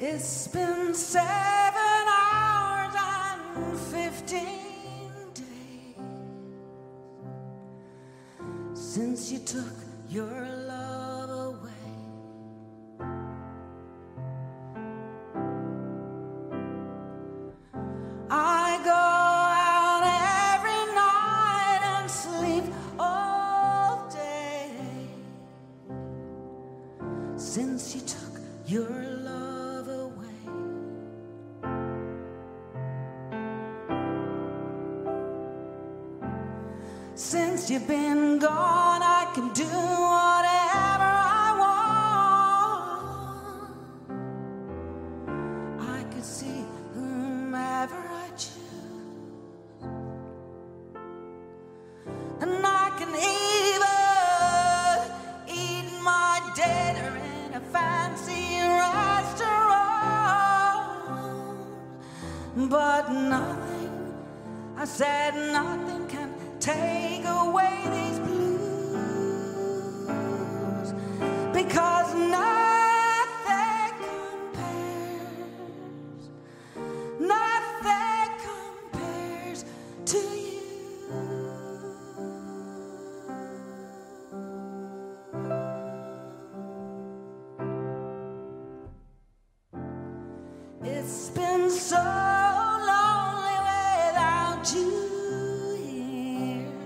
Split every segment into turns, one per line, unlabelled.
It's been 7 hours and 15 days since you took your love away. I go out every night and sleep all day since you took your love away. Since you've been gone, I can do whatever I want. I could see whomever I choose, and I can even eat my dinner in a fancy restaurant. But nothing, I said nothing can take away these blues, because nothing compares to you. It's been so lonely without you here,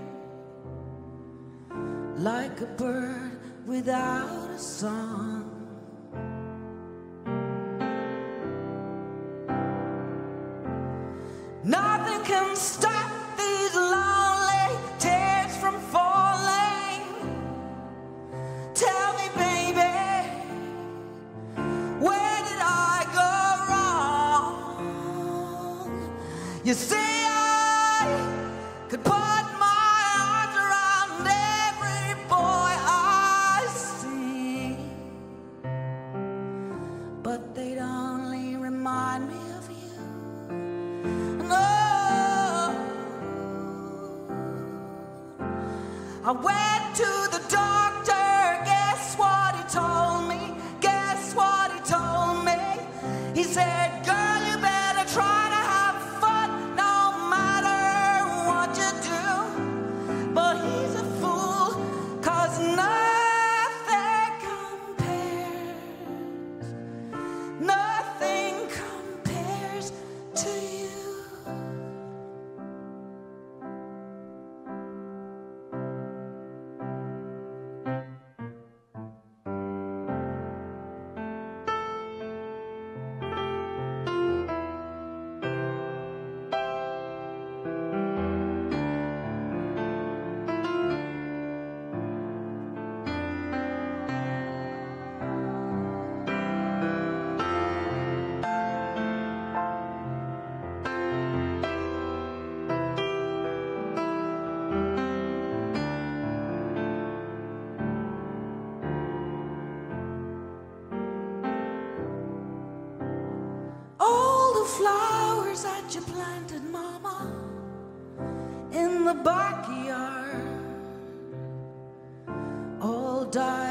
like a bird without a song. Nothing can stop these lonely tears from falling. Tell me, baby, where did I go wrong? You see, I could put my arms around every boy I see, but they'd only remind me of you. No, I went to the doctor, guess what he told me? Guess what he told me? He said, girl, you better try to have fun no matter what you do. But he's a fool, 'cause nothing compares to you. All the flowers that you planted, Mama, in the backyard, all died